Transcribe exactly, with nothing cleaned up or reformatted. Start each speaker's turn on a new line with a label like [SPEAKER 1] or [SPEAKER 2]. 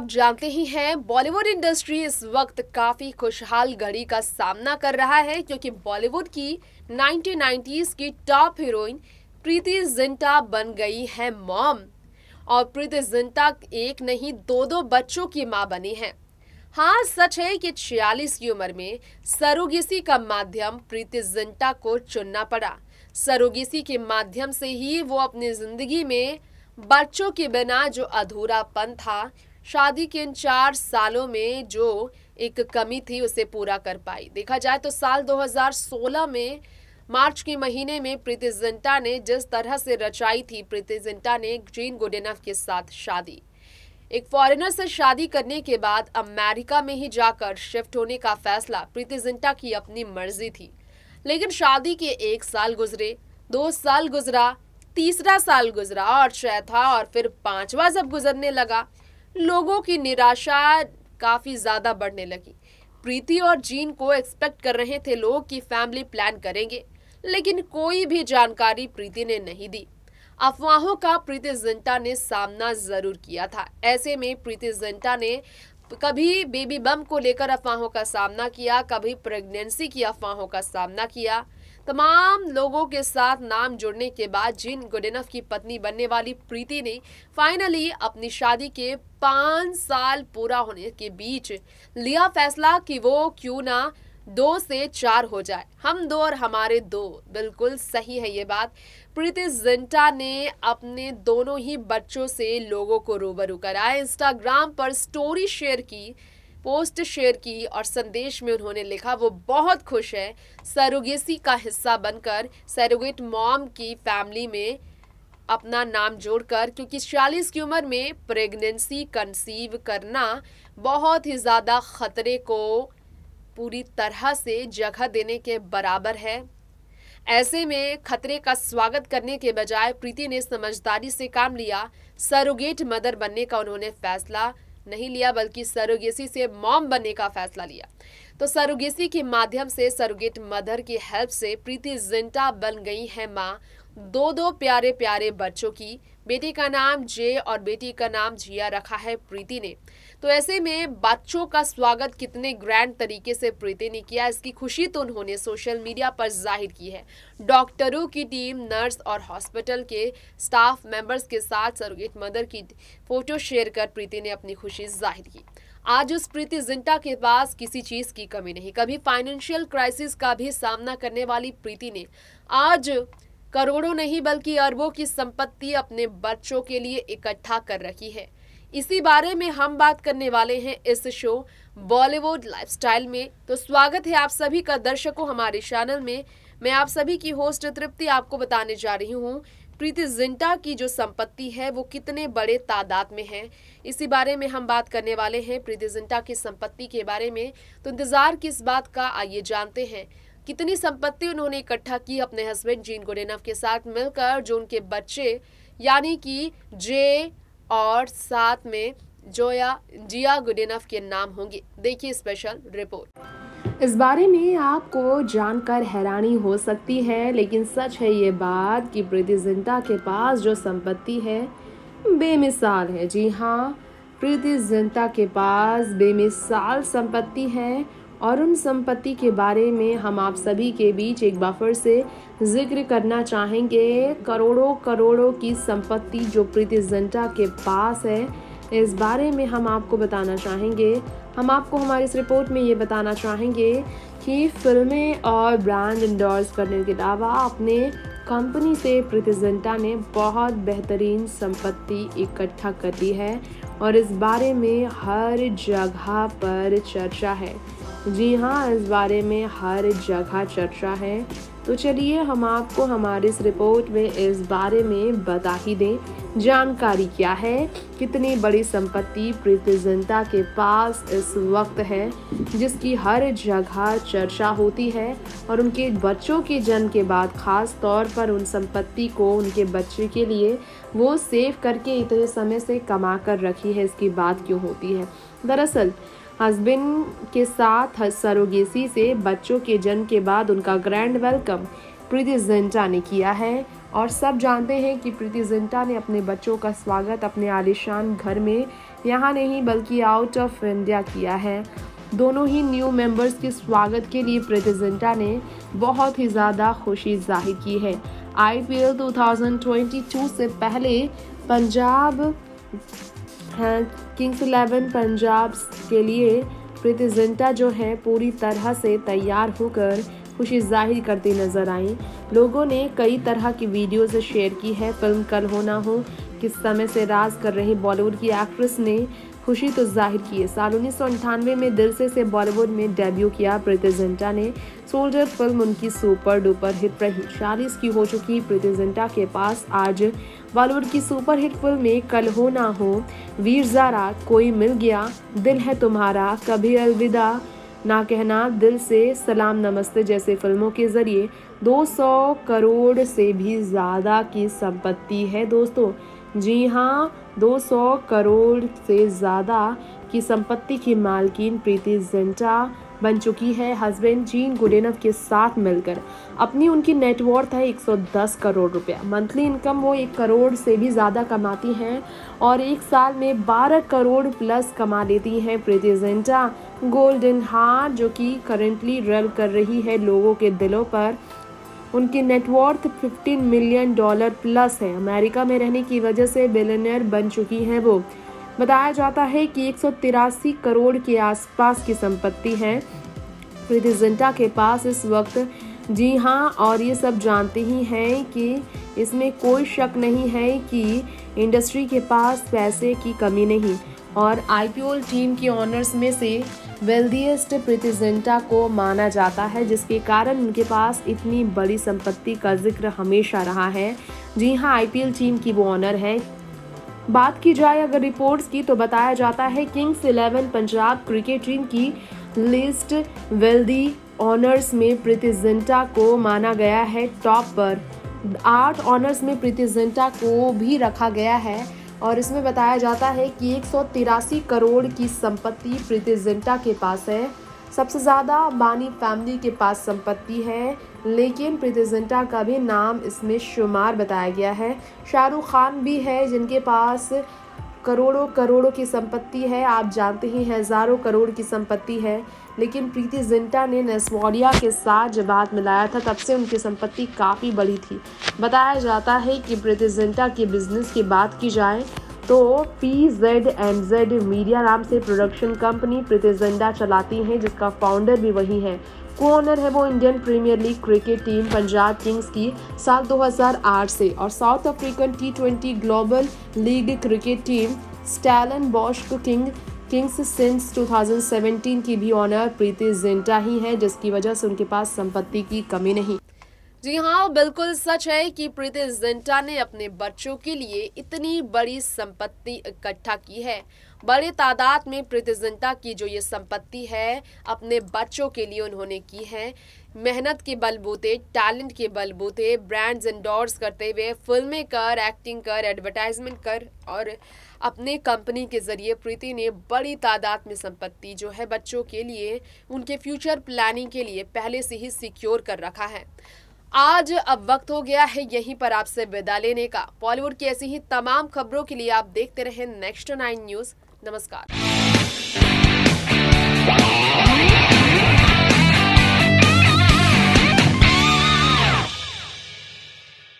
[SPEAKER 1] आप जानते ही हैं, बॉलीवुड इंडस्ट्री इस वक्त काफी खुशहाल घड़ी का सामना कर रहा है क्योंकि बॉलीवुड की नाइनटीन नाइंटीज़ की टॉप हीरोइन प्रीति जिंटा बन गई है मॉम। और प्रीति जिंटा एक नहीं दो दो बच्चों की मां बनी है। हाँ, सच है कि छियालीस की उम्र में सरोगेसी का माध्यम प्रीति जिंटा को चुनना पड़ा। सरोगेसी के माध्यम से ही वो अपनी जिंदगी में बच्चों के बिना जो अधूरापन था, शादी के इन चार सालों में जो एक कमी थी, उसे पूरा कर पाई। देखा जाए तो साल दो हज़ार सोलह में मार्च के महीने में प्रीति जिंटा ने जिस तरह से रचाई थी, प्रीति जिंटा ने जेन गुडइनफ के साथ शादी। एक फॉरेनर से शादी करने के बाद अमेरिका में ही जाकर शिफ्ट होने का फैसला प्रीति जिंटा की अपनी मर्जी थी। लेकिन शादी के एक साल गुजरे, दो साल गुजरा, तीसरा साल गुजरा और चौथा और फिर पांचवा जब गुजरने लगा, लोगों की निराशा काफी ज्यादा बढ़ने लगी। प्रीति और जीन को एक्सपेक्ट कर रहे थे लोग कि फैमिली प्लान करेंगे, लेकिन कोई भी जानकारी प्रीति ने नहीं दी। अफवाहों का प्रीति जिंटा ने सामना जरूर किया था। ऐसे में प्रीति जिंटा ने कभी बेबी बम को लेकर अफवाहों का सामना किया, कभी प्रेगनेंसी की अफवाहों का सामना किया। तमाम लोगों के साथ नाम जुड़ने के बाद जेन गुडइनफ की पत्नी बनने वाली प्रीति ने फाइनली अपनी शादी के पाँच साल पूरा होने के बीच लिया फैसला कि वो क्यों ना दो से चार हो जाए। हम दो और हमारे दो, बिल्कुल सही है ये बात। प्रीति जिंटा ने अपने दोनों ही बच्चों से लोगों को रूबरू कराया। इंस्टाग्राम पर स्टोरी शेयर की, पोस्ट शेयर की और संदेश में उन्होंने लिखा वो बहुत खुश है सरोगेसी का हिस्सा बनकर, सरोगेट मॉम की फैमिली में अपना नाम जोड़कर, क्योंकि छियालीस की उम्र में प्रेगनेंसी कंसीव करना बहुत ही ज़्यादा खतरे को पूरी तरह से जगह देने के बराबर है। ऐसे में खतरे का स्वागत करने के बजाय प्रीति ने समझदारी से काम लिया। सरोगेट मदर बनने का उन्होंने फैसला नहीं लिया, बल्कि सरोगेसी से मॉम बनने का फैसला लिया। तो सरोगेसी के माध्यम से, सरोगेट मदर की हेल्प से प्रीति जिंटा बन गई है माँ दो दो प्यारे प्यारे बच्चों की। बेटे का नाम जे और बेटी का नाम जिया रखा है प्रीति ने। तो ऐसे में बच्चों का स्वागत कितने ग्रैंड तरीके से प्रीति ने किया, इसकी खुशी तो उन्होंने सोशल मीडिया पर जाहिर की है। डॉक्टरों की टीम, नर्स और हॉस्पिटल के स्टाफ मेंबर्स के साथ सरोगेट मदर की फोटो शेयर कर प्रीति ने अपनी खुशी जाहिर की। आज उस प्रीति जिंटा के पास किसी चीज की कमी नहीं। कभी फाइनेंशियल क्राइसिस का भी सामना करने वाली प्रीति ने आज करोड़ों नहीं बल्कि अरबों की संपत्ति अपने बच्चों के लिए इकट्ठा कर रखी है। इसी बारे में हम बात करने वाले हैं इस शो बॉलीवुड लाइफस्टाइल में। तो स्वागत है आप सभी का दर्शकों हमारे चैनल में। मैं आप सभी की होस्ट तृप्ति आपको बताने जा रही हूँ प्रीति जिंटा की जो संपत्ति है वो कितने बड़े तादाद में है। इसी बारे में हम बात करने वाले हैं, प्रीति जिंटा की संपत्ति के बारे में। तो इंतजार किस बात का, आइए जानते हैं कितनी संपत्ति उन्होंने इकट्ठा की अपने हस्बैंड जेन गुडइनफ के साथ मिलकर, जो उनके बच्चे यानी कि जे और साथ में जोया जिया गुडइनफ के नाम होंगे। देखिए स्पेशल रिपोर्ट।
[SPEAKER 2] इस बारे में आपको जानकर हैरानी हो सकती है, लेकिन सच है ये बात कि प्रीति जिंटा के पास जो संपत्ति है बेमिसाल है। जी हाँ, प्रीति जिंटा के पास बेमिसाल संपत्ति है और उन संपत्ति के बारे में हम आप सभी के बीच एक बार फिर से जिक्र करना चाहेंगे। करोड़ों करोड़ों की संपत्ति जो प्रीति जिंटा के पास है, इस बारे में हम आपको बताना चाहेंगे। हम आपको हमारी इस रिपोर्ट में ये बताना चाहेंगे कि फिल्में और ब्रांड इंडोर्स करने के अलावा अपने कंपनी से प्रीति जिंटा ने बहुत बेहतरीन संपत्ति इकट्ठा कर ली है और इस बारे में हर जगह पर चर्चा है। जी हाँ, इस बारे में हर जगह चर्चा है। तो चलिए हम आपको हमारी इस रिपोर्ट में इस बारे में बता ही दें जानकारी क्या है, कितनी बड़ी संपत्ति प्रीति जिंटा के पास इस वक्त है जिसकी हर जगह चर्चा होती है और उनके बच्चों के जन्म के बाद खास तौर पर उन संपत्ति को उनके बच्चे के लिए वो सेव करके इतने समय से कमा कर रखी है, इसकी बात क्यों होती है। दरअसल हस्बैंड के साथ सरोगेसी से बच्चों के जन्म के बाद उनका ग्रैंड वेलकम प्रीति जिंटा ने किया है और सब जानते हैं कि प्रीति जिंटा ने अपने बच्चों का स्वागत अपने आलीशान घर में यहाँ नहीं बल्कि आउट ऑफ इंडिया किया है। दोनों ही न्यू मेंबर्स के स्वागत के लिए प्रीति जिंटा ने बहुत ही ज़्यादा खुशी जाहिर की है। आईपीएल दो हज़ार बाईस से पहले पंजाब किंग्स इलेवन पंजाब के लिए प्रीति जिंटा जो है पूरी तरह से तैयार होकर खुशी जाहिर करती नजर आई। लोगों ने कई तरह की वीडियोस शेयर की है। फिल्म कल हो ना हो किस समय से राज कर रही बॉलीवुड की एक्ट्रेस ने खुशी तो जाहिर की है। साल उन्नीस सौ अंठानवे में दिल से से बॉलीवुड में डेब्यू किया प्रीति जिंटा ने। सोल्जर फिल्म उनकी सुपर डुपर हिट रही। चालीस की हो चुकी प्रीति जिंटा के पास आज बॉलीवुड की सुपर हिट फिल्में कल हो ना हो, वीर ज़ारा, कोई मिल गया, दिल है तुम्हारा, कभी अलविदा ना कहना, दिल से सलाम नमस्ते जैसे फिल्मों के जरिए दो सौ करोड़ से भी ज़्यादा की संपत्ति है दोस्तों। जी हाँ, दो सौ करोड़ से ज़्यादा की संपत्ति की मालकिन प्रीति जिंटा बन चुकी है। हस्बैंड जीन गुडेनफ के साथ मिलकर अपनी उनकी नेटवर्थ है एक सौ दस करोड़ रुपया। मंथली इनकम वो एक करोड़ से भी ज़्यादा कमाती हैं और एक साल में बारह करोड़ प्लस कमा लेती हैं प्रीति जिंटा। गोल्डन हार्ट जो कि करेंटली रल कर रही है लोगों के दिलों पर। उनकी नेटवर्थ पंद्रह मिलियन डॉलर प्लस है। अमेरिका में रहने की वजह से बिलियनियर बन चुकी हैं वो। बताया जाता है कि एक सौ तिरासी करोड़ के आसपास की संपत्ति है प्रीति जिंटा के पास इस वक्त। जी हाँ, और ये सब जानते ही हैं कि इसमें कोई शक नहीं है कि इंडस्ट्री के पास पैसे की कमी नहीं। और आईपीएल टीम के ऑनर्स में से वेल्दीएस्ट प्रीति जिंटा को माना जाता है, जिसके कारण उनके पास इतनी बड़ी संपत्ति का जिक्र हमेशा रहा है। जी हाँ, आईपीएल टीम की वो ऑनर है। बात की जाए अगर रिपोर्ट्स की तो बताया जाता है Kings eleven Punjab cricket team की लिस्ट वेल्दी ऑनर्स में प्रीति जिंटा को माना गया है टॉप पर। आठ ऑनर्स में प्रीति जिंटा को भी रखा गया है और इसमें बताया जाता है कि एक सौ तिरासी करोड़ की संपत्ति प्रीति जिंटा के पास है। सबसे ज़्यादा अंबानी फैमिली के पास संपत्ति है, लेकिन प्रीति जिंटा का भी नाम इसमें शुमार बताया गया है। शाहरुख खान भी है जिनके पास करोड़ों करोड़ों की संपत्ति है। आप जानते ही हज़ारों करोड़ की संपत्ति है, लेकिन प्रीति जिंटा ने नेस्वाडिया के साथ जब हाथ मिलाया था तब से उनकी संपत्ति काफ़ी बड़ी थी। बताया जाता है कि प्रीति जिंटा के बिजनेस की बात की जाए तो P Z and Z media नाम से प्रोडक्शन कंपनी प्रीति जिंटा चलाती हैं, जिसका फाउंडर भी वही है। को ऑनर है वो Indian premier league cricket team Punjab Kings की साल दो हज़ार आठ से और South African T twenty global league cricket team Stellenbosch King Kings since दो हज़ार सत्रह की भी ऑनर प्रीति जिंटा ही है, जिसकी वजह से उनके पास संपत्ति की कमी नहीं।
[SPEAKER 1] जी हाँ, बिल्कुल सच है कि प्रीति जिंटा ने अपने बच्चों के लिए इतनी बड़ी संपत्ति इकट्ठा की है। बड़े तादाद में प्रीति जिंटा की जो ये संपत्ति है अपने बच्चों के लिए उन्होंने की है। मेहनत के बलबूते, टैलेंट के बलबूते, ब्रांड्स एंडोर्स करते हुए फिल्में कर, एक्टिंग कर, एडवर्टाइजमेंट कर और अपने कंपनी के जरिए प्रीति ने बड़ी तादाद में संपत्ति जो है बच्चों के लिए, उनके फ्यूचर प्लानिंग के लिए पहले से ही सिक्योर कर रखा है। आज अब वक्त हो गया है यहीं पर आपसे विदा लेने का। बॉलीवुड की ऐसी ही तमाम खबरों के लिए आप देखते रहें नेक्स्ट नाइन न्यूज़। नमस्कार।